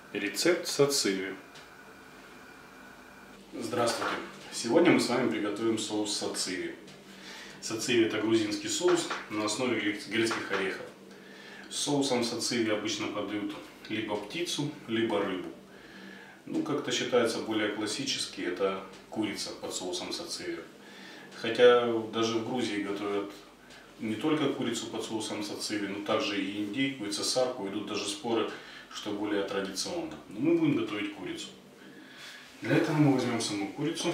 Рецепт сациви. Здравствуйте! Сегодня мы с вами приготовим соус сациви. Сациви — это грузинский соус на основе грецких орехов. С соусом сациви обычно подают либо птицу, либо рыбу. Как-то считается более классически, это курица под соусом сациви. Хотя даже в Грузии готовят не только курицу под соусом сациви, но также и индейку, и цесарку. Идут даже споры, что более традиционно. Но мы будем готовить курицу. Для этого мы возьмем саму курицу.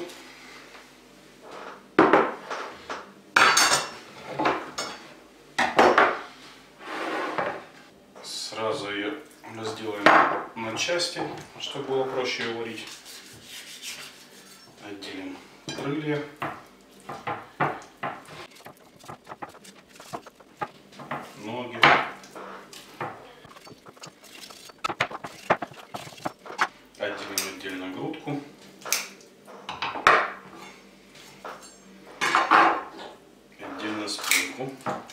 Сразу ее разделаем на части, чтобы было проще ее варить. Отделим крылья. Ноги. Отделим отдельно грудку. Отдельно спинку.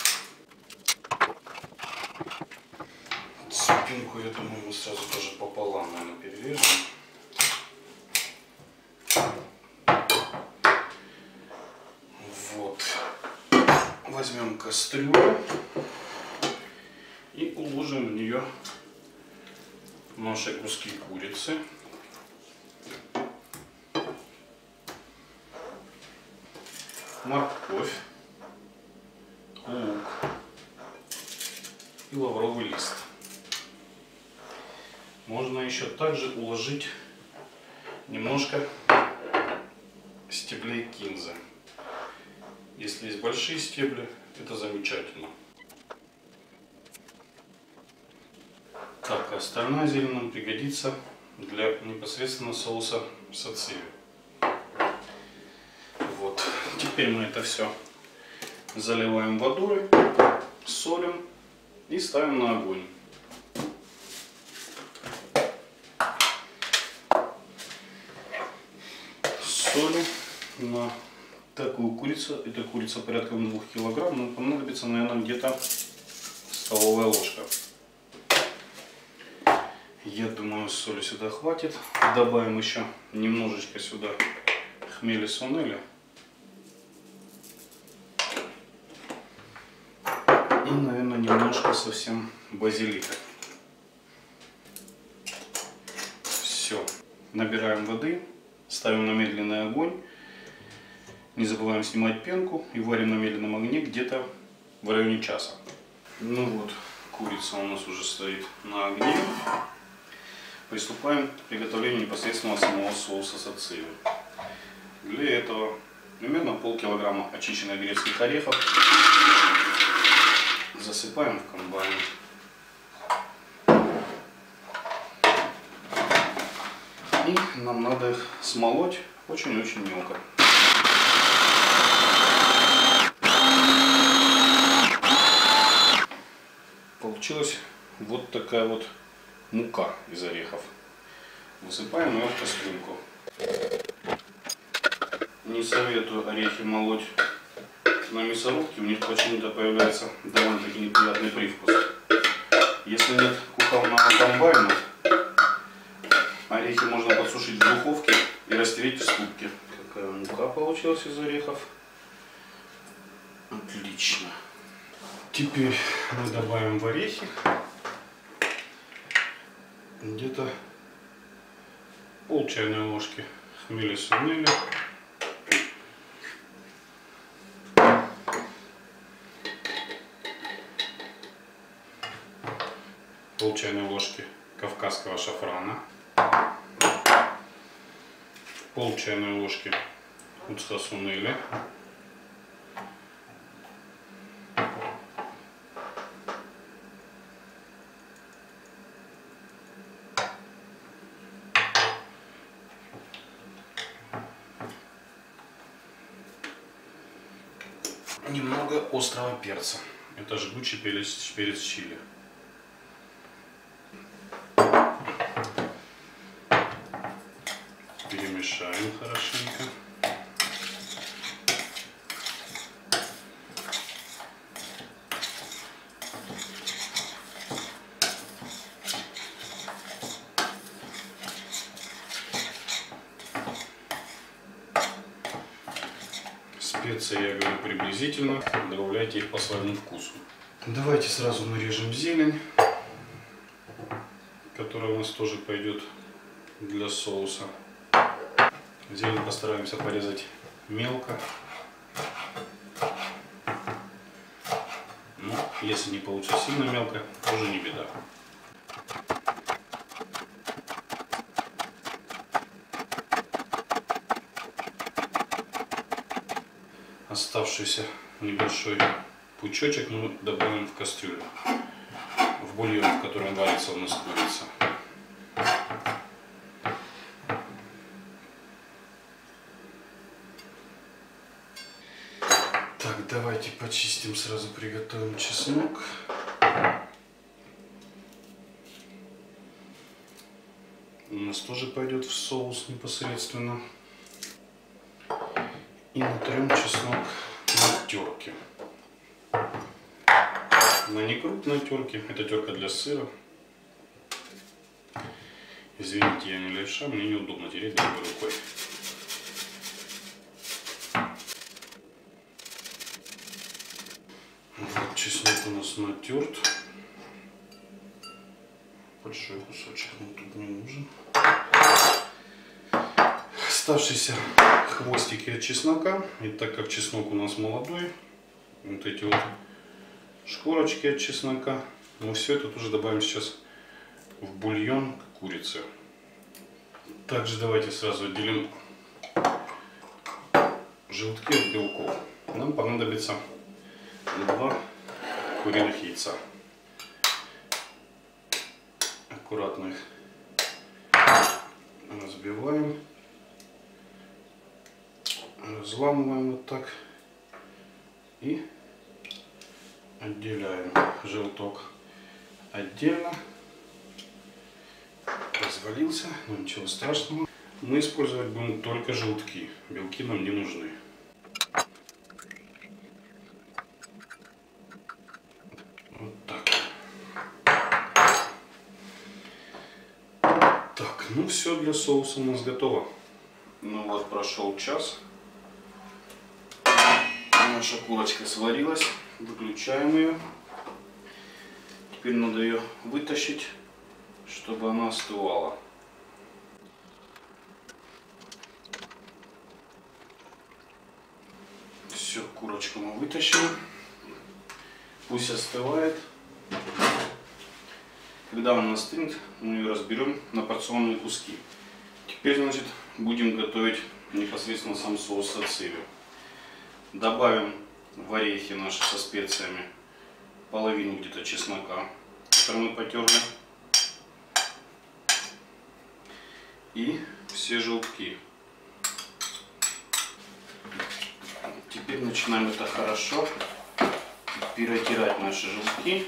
Спинку, я думаю, мы сразу тоже пополам, наверное, перережем. Вот. Возьмем кастрюлю и уложим в нее наши куски курицы. Морковь, лук и лавровый лист. Можно еще также уложить немножко стеблей кинзы. Если есть большие стебли, это замечательно. Так, остальная зелень нам пригодится для непосредственно соуса сациви. Вот. Теперь мы это все заливаем водой, солим и ставим на огонь. Соли на такую курицу, это курица порядком 2 килограмм, но понадобится, наверное, где-то столовая ложка. Я думаю, соли сюда хватит. Добавим еще немножечко сюда хмели сунели. И, наверное, немножко совсем базилика. Все. Набираем воды, ставим на медленный огонь. Не забываем снимать пенку и варим на медленном огне где-то в районе часа. Ну вот, курица у нас уже стоит на огне. Приступаем к приготовлению непосредственно самого соуса сациви. Для этого примерно полкилограмма очищенных грецких орехов засыпаем в комбайн. И нам надо их смолоть очень-очень мелко. Получилась вот такая вот мука из орехов. Высыпаем ее в кастрюльку. Не советую орехи молоть на мясорубке, у них почему-то появляется довольно-таки неприятный привкус. Если нет кухонного комбайна, орехи можно подсушить в духовке и растереть в ступке. Какая мука получилась из орехов. Отлично. Теперь мы добавим в орехи где-то пол чайной ложки хмели сунели, пол чайной ложки кавказского шафрана, пол чайной ложки уцта сунели, немного острого перца. Это жгучий перец чили. Перемешаем хорошенько. Специи я говорю приблизительно, добавляйте их по своему вкусу. Давайте сразу нарежем зелень, которая у нас тоже пойдет для соуса. Зелень постараемся порезать мелко. Но если не получится сильно мелко, тоже не беда. Оставшийся небольшой пучочек мы добавим в кастрюлю, в бульон, в котором варится у нас курица. Так, давайте почистим, сразу приготовим чеснок. У нас тоже пойдет в соус непосредственно. И натрем чеснок на терке. На некрупной терке. Это терка для сыра. Извините, я не левша, мне неудобно тереть другой рукой. Вот чеснок у нас натерт. Большой кусочек нам тут не нужен. Оставшиеся хвостики от чеснока. И так как чеснок у нас молодой, вот эти вот шкурочки от чеснока, мы все это тоже добавим сейчас в бульон курицы. Также давайте сразу отделим желтки от белков. Нам понадобится 2 куриных яйца. Аккуратно их разбиваем. Разламываем вот так и отделяем желток отдельно. Развалился, но ничего страшного. Мы использовать будем только желтки, белки нам не нужны. Вот так. Так, ну все, для соуса у нас готово. Ну вот, прошел час. Наша курочка сварилась, выключаем ее. Теперь надо ее вытащить, чтобы она остывала. Все, курочку мы вытащили. Пусть остывает. Когда она остынет, мы ее разберем на порционные куски. Теперь, значит, будем готовить непосредственно сам соус сациви. Добавим в орехи наши со специями половину где-то чеснока, который мы потерли, и все желтки. Теперь начинаем это хорошо перетирать наши желтки.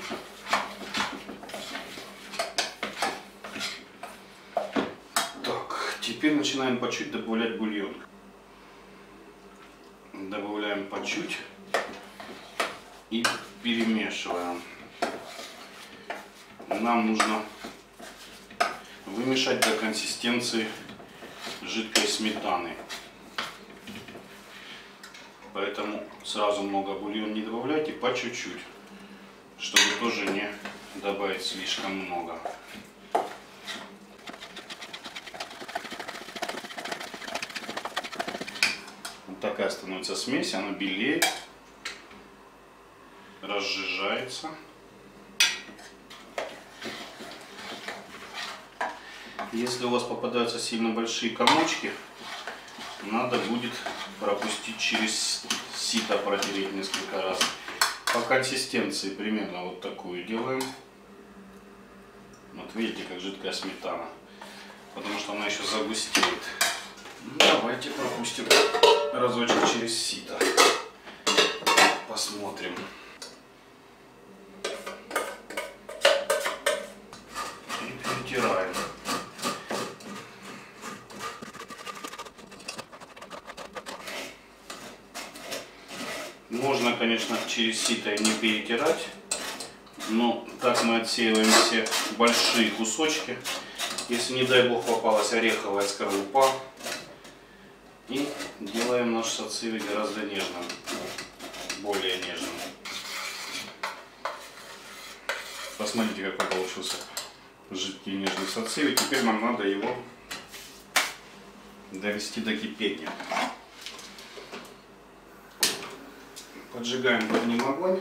Так, теперь начинаем по чуть добавлять бульон. Добавляем по чуть и перемешиваем. Нам нужно вымешать до консистенции жидкой сметаны. Поэтому сразу много бульона не добавляйте, по чуть-чуть, чтобы тоже не добавить слишком много. Вот такая становится смесь, она белеет, разжижается. Если у вас попадаются сильно большие комочки, надо будет пропустить через сито, протереть несколько раз. По консистенции примерно вот такую делаем. Вот видите, как жидкая сметана, потому что она еще загустеет. Давайте пропустим разочек через сито. Посмотрим. И перетираем. Можно, конечно, через сито и не перетирать, но так мы отсеиваем все большие кусочки. Если, не дай бог, попалась ореховая скорлупа, И делаем наш сациви гораздо нежным, более нежным. Посмотрите, какой получился жидкий нежный сациви. Теперь нам надо его довести до кипения. Поджигаем под ним огонь.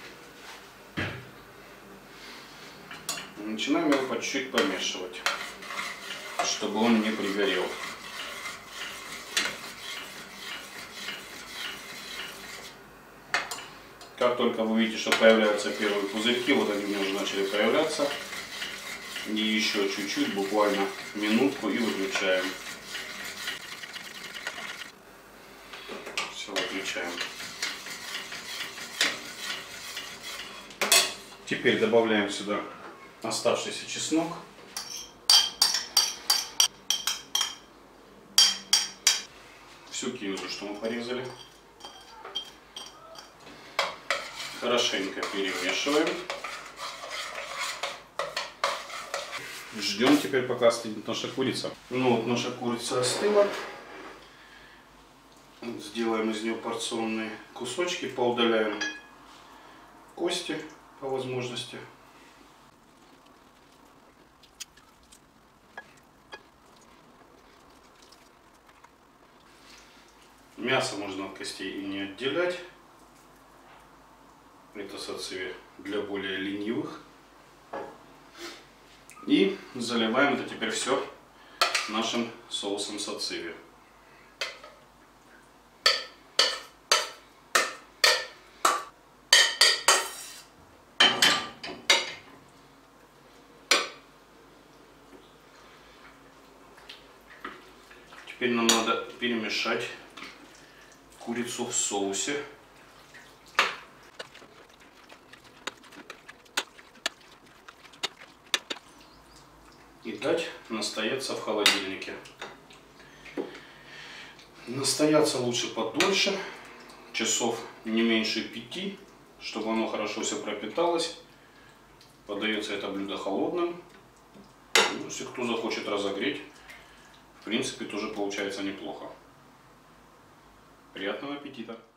Начинаем его по чуть-чуть помешивать, чтобы он не пригорел. Как только вы видите, что появляются первые пузырьки, вот они уже начали появляться, и еще чуть-чуть, буквально минутку, и выключаем. Все, выключаем. Теперь добавляем сюда оставшийся чеснок. Всю кинзу, что мы порезали. Хорошенько перемешиваем. Ждем теперь, пока остынет наша курица. Ну вот наша курица остыла. Сделаем из нее порционные кусочки, поудаляем кости по возможности. Мясо можно от костей и не отделять. Это сациви для более ленивых. И заливаем это теперь все нашим соусом сациви. Теперь нам надо перемешать курицу в соусе. И дать настояться в холодильнике. Настояться лучше подольше, часов не меньше 5, чтобы оно хорошо все пропиталось. Подается это блюдо холодным. Ну, если кто захочет разогреть, в принципе тоже получается неплохо. Приятного аппетита!